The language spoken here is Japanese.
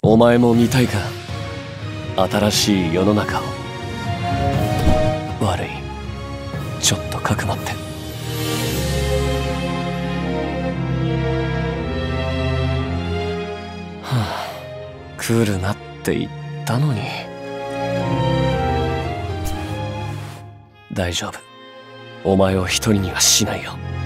お前も見たいか、新しい世の中を。悪い、ちょっとかくまって。はあ、来るなって言ったのに。大丈夫、お前を一人にはしないよ。